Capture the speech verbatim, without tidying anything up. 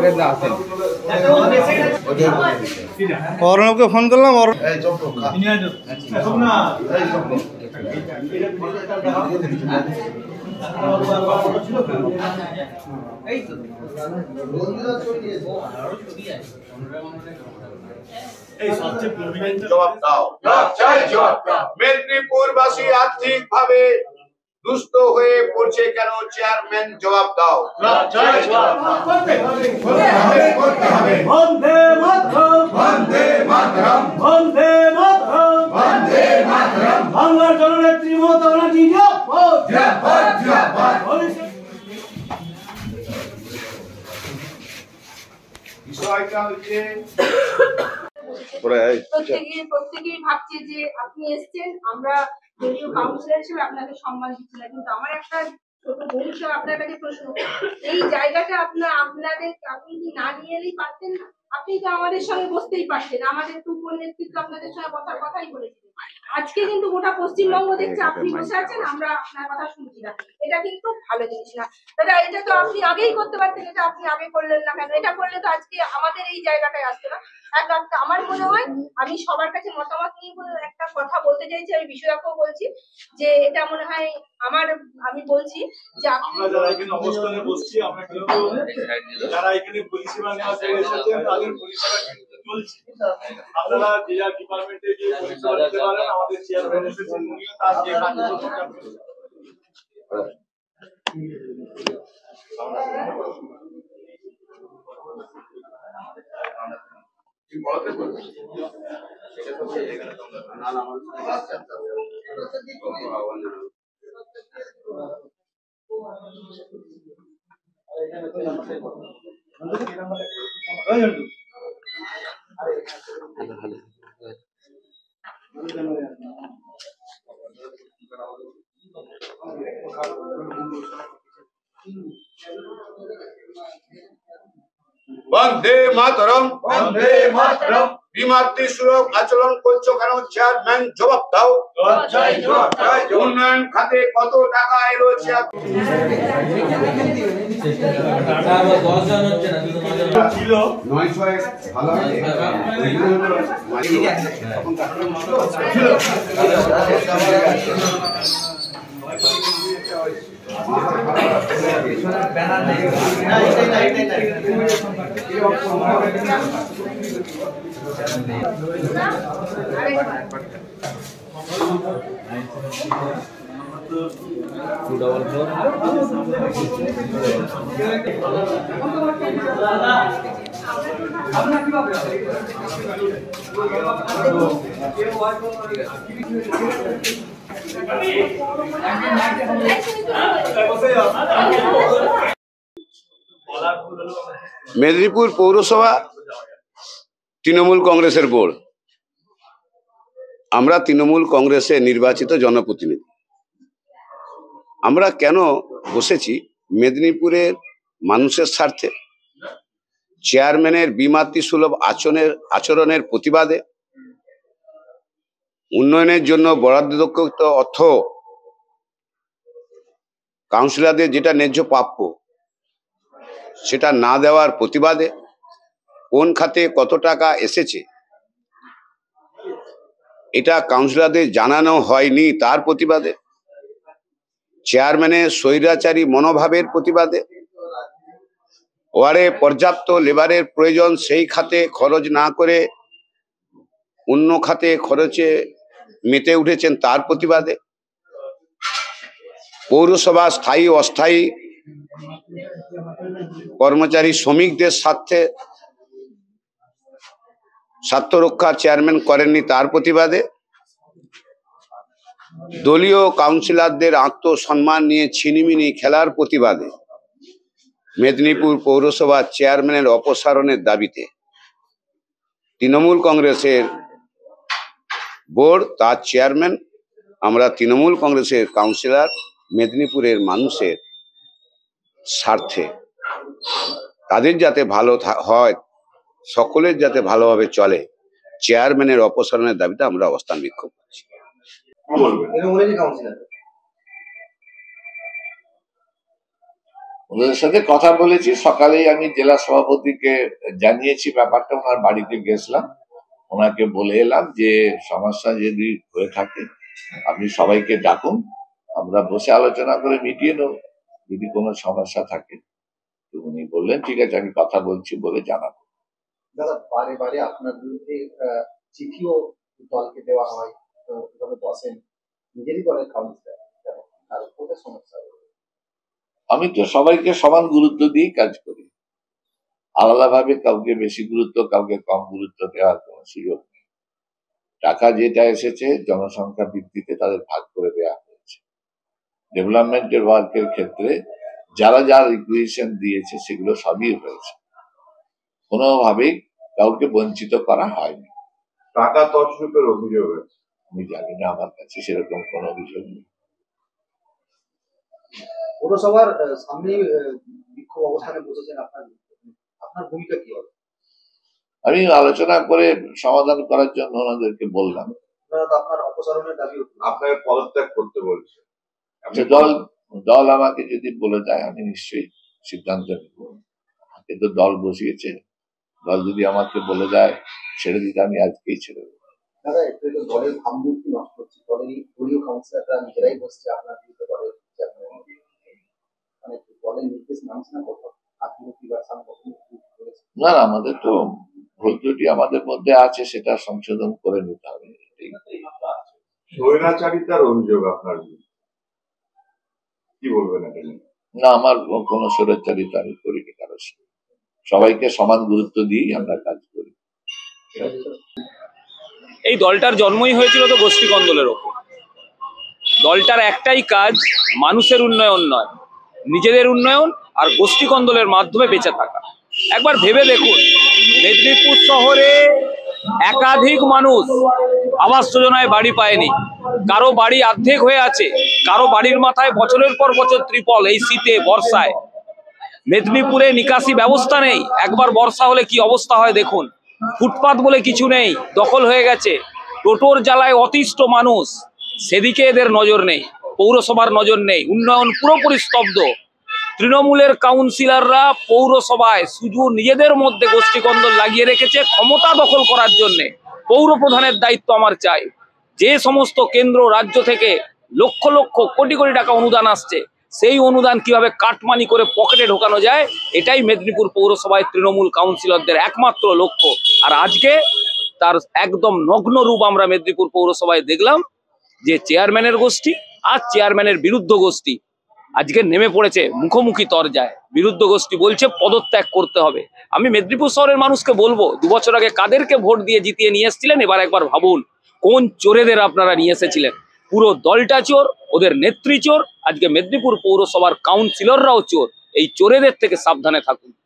অর্ণবকে phone করলাম। মেদিনীপুরবাসী আর্থিক ভাবে দুষ্ট হয়ে পড়ছে কেন? চেয়ারম্যান জবাব দাও। বন্দে মাতরম, বন্দে মাতরম, বন্দে মাতরম, বন্দে মাতরম। বাংলার জননেত্রী মমতা ব্যানার্জি জিন্দাবাদ, জিন্দাবাদ, জিন্দাবাদ। বিষয়টা হচ্ছে প্রত্যেকেই প্রত্যেকেই ভাবছে যে আপনি এসছেন, আমরা দলীয় কাউন্সিলর হিসেবে আপনাকে সম্মান দিচ্ছি না, কিন্তু আমার একটা ছোট ভবিষ্যৎ আপনার কাছে প্রশ্ন, এই জায়গাটা আপনার আপনাদের আপনি কি না নিয়ে এলেই পারতেন না? আপনি তো আমাদের সঙ্গে বসতেই পারতেন, আমাদের তো উপর নেতৃত্ব আপনাদের সঙ্গে কথার কথাই বলেছিলেন। আজকে কিন্তু গোটা পশ্চিমবঙ্গ দেখছে আপনি বসে আছেন, আমরা আপনার কথা শুনছি না, এটা কিন্তু ভালো জিনিস না দাদা। এটা তো আপনি আগেই করতে পারতেন, এটা আপনি আগে করলেন না কেন? এটা করলে তো আজকে আমাদের এই জায়গাটায় আসতো না। একটা আমার মনে হয়, আমি সবার কাছে মতামত নিয়ে একটা কথা বলতে চাইছি, আমি বিষয়কেও বলছি যে এটা মনে হয় আমার, আমি বলছি যে আমরা যারা এখানে অবস্থানে বসছি, আমরা কিন্তু যারা এখানে পরিষেবা নেওয়ার জন্য এসেছেন তাদের পরিষেবা কিন্তু চলছে। আপনারা যে যার ডিপার্টমেন্টে গিয়ে পরিষেবা নিতে পারেন, আমাদের চেয়ারম্যান এসেছেন, উনিও তার যে কাজগুলো করতে বন্দে মাতরম, বন্দে মাতরম। বিমাতৃ সুলভ আচরণ করছো কেন? চেয়ারম্যান জবাব দাও। উন্নয়ন খাতে কত টাকা এলো? ছিল টু ডবল ফোর মেদিনীপুর পৌরসভা তৃণমূল কংগ্রেসের বোর্ড। আমরা তৃণমূল কংগ্রেসের নির্বাচিত জনপ্রতিনিধি। আমরা কেন বসেছি? মেদিনীপুরের মানুষের স্বার্থে, চেয়ারম্যানের বিমাতৃ সুলভ আচরণের আচরণের প্রতিবাদে, উন্নয়নের জন্য বরাদ্দকৃত অর্থ কাউন্সিলরদের যেটা ন্যায্য প্রাপ্য সেটা না দেওয়ার প্রতিবাদে, কোন খাতে কত টাকা এসেছে এটা কাউন্সিলরদের জানানো হয়নি তার প্রতিবাদে, চেয়ারম্যানের স্বৈরাচারী মনোভাবের প্রতিবাদে, ওয়ার্ডে পর্যাপ্ত লেবারের প্রয়োজন সেই খাতে খরচ না করে অন্য খাতে খরচে মেতে উঠেছেন তার প্রতিবাদে, পৌরসভা স্থায়ী অস্থায়ী কর্মচারী শ্রমিকদের স্বার্থে স্বার্থ রক্ষা চেয়ারম্যান করেননি তার প্রতিবাদে, দলীয় কাউন্সিলরদের আত্মসম্মান নিয়ে ছিনিমিনি খেলার প্রতিবাদে মেদিনীপুর পৌরসভার চেয়ারম্যানের অপসারণের দাবিতে তৃণমূল কংগ্রেসের বোর্ড, তার চেয়ারম্যান, আমরা তৃণমূল কংগ্রেসের কাউন্সিলর মেদিনীপুরের মানুষের স্বার্থে, তাদের যাতে ভালো হয়, সকলের যাতে ভালোভাবে চলে, চেয়ারম্যানের অপসারণের দাবিতে আমরা অবস্থান বিক্ষোভ করছি। ওদের সাথে কথা বলেছি, সকালেই আমি জেলা সভাপতিকে জানিয়েছি ব্যাপারটা, ওনার বাড়িতে গেছিলাম, ওনাকে বলে এলাম যে সমস্যা যদি হয়ে থাকে আপনি সবাইকে ডাকুন, আমরা বসে আলোচনা করে মিটিয়ে নেব যদি কোনো সমস্যা থাকে। তো উনি বললেন ঠিক আছে, আমি কথা বলছি বলে জানাবো। দাদা, বারে বারে আপনার বিরুদ্ধে আহ, চিঠিও দলকে দেওয়া হয়, তো এভাবে বসেন নিজেরই দলের কাউন্সিলর, তার কোথায় সমস্যা? আমি তো সবাইকে সমান গুরুত্ব দিয়েই কাজ করি, আলাদাভাবে কাউকে বেশি গুরুত্ব কাউকে কম গুরুত্ব দেওয়ার কোনো সুযোগ নেই। টাকা যেটা এসেছে জনসংখ্যা ভিত্তিতে তাদের ভাগ করে দেওয়া হয়েছে। ডেভেলপমেন্টের ওয়ার্কের ক্ষেত্রে যারা যারা রিকুয়েশন দিয়েছে সেগুলো সবই হয়েছে, কোনোভাবেই কাউকে বঞ্চিত করা হয়নি। টাকা তছরূপের অভিযোগ আছে, আমি জানি না, আমার কাছে সেরকম কোনো অভিযোগ নেই। পৌরসভার আহ, সামনে আহ, বিক্ষোভ অবস্থানে বসেছেন, আপনার আপনার ভূমিকা কি হবে? আমি আলোচনা করে সমাধান করার জন্য ওনাদেরকে বললাম। আপনারা তো আপনার অপসারণের দাবি উঠল। আপনাকে পদত্যাগ করতে বলছে। যে দল দল আমাকে যদি বলে দেয় আমি নিশ্চয়ই সিদ্ধান্ত নেব। আমাকে তো দল বসিয়েছে, দল যদি আমাকে বলে দেয় ছেড়ে দিতে আমি আজকেই ছেড়ে দেবো। দাদা, একটু একটু দলের ভাবমূর্তি নষ্ট হচ্ছে, দলেরই দলীয় কাউন্সিলররা নিজেরাই বসছে আপনার বিরুদ্ধে দলের মানে দলের নির্দেশ মানছে না, কোথাও আত্মীয় বা সাংগঠনিক করেছে। না না, আমাদের তো ভুল ত্রুটি আমাদের মধ্যে আছে, সেটা সংশোধন করে নিতে হবে। স্বৈরাচারিতার অভিযোগ আপনার বিরুদ্ধে, কি বলবেন এটা নিয়ে? না, আমার কোনো স্বৈরাচারিতা আমি করিনি কারো সাথে। সবাইকে সমান গুরুত্ব দিয়েই আমরা কাজ করি। এই দলটার জন্মই হয়েছিল তো গোষ্ঠী কন্দলের ওপর। দলটার একটাই কাজ মানুষের উন্নয়ন নয়, নিজেদের উন্নয়ন আর গোষ্ঠী কন্দলের মাধ্যমে বেঁচে থাকা। একবার ভেবে দেখুন, মেদিনীপুর শহরে একাধিক মানুষ আবাস যোজনায় বাড়ি পায়নি, কারো বাড়ি অর্ধেক হয়ে আছে, কারো বাড়ির মাথায় বছরের পর বছর ত্রিপল এই শীতে বর্ষায়। মেদিনীপুরে নিকাশি ব্যবস্থা নেই, একবার বর্ষা হলে কি অবস্থা হয় দেখুন। ফুটপাত বলে কিছু নেই, দখল হয়ে গেছে। টোটোর জ্বালায় অতিষ্ঠ মানুষ, সেদিকে এদের নজর নেই, পৌরসভার নজর নেই। উন্নয়ন পুরোপুরি স্তব্ধ। তৃণমূলের কাউন্সিলররা পৌরসভায় শুধু নিজেদের মধ্যে গোষ্ঠীকন্দল লাগিয়ে রেখেছে ক্ষমতা দখল করার জন্য। পৌর প্রধানের দায়িত্ব আমার চাই। যে সমস্ত কেন্দ্র রাজ্য থেকে লক্ষ লক্ষ কোটি কোটি টাকা অনুদান আসছে, সেই অনুদান কিভাবে কাটমানি করে পকেটে ঢোকানো যায়, এটাই মেদিনীপুর পৌরসভায় তৃণমূল কাউন্সিলরদের একমাত্র লক্ষ্য। আর আজকে তার একদম নগ্ন রূপ আমরা মেদিনীপুর পৌরসভায় দেখলাম, যে চেয়ারম্যানের গোষ্ঠী আর চেয়ারম্যানের বিরুদ্ধ গোষ্ঠী আজকে নেমে পড়েছে মুখোমুখি তরজায়। বিরুদ্ধ গোষ্ঠী বলছে পদত্যাগ করতে হবে। আমি মেদিনীপুর শহরের মানুষকে বলবো, দু বছর আগে কাদেরকে ভোট দিয়ে জিতিয়ে নিয়ে এসেছিলেন, এবার একবার ভাবুন কোন চোরেদের আপনারা নিয়ে এসেছিলেন। পুরো দলটা চোর, ওদের নেত্রী চোর, আজকে মেদিনীপুর পৌরসভার কাউন্সিলররাও চোর। এই চোরেদের থেকে সাবধানে থাকুন।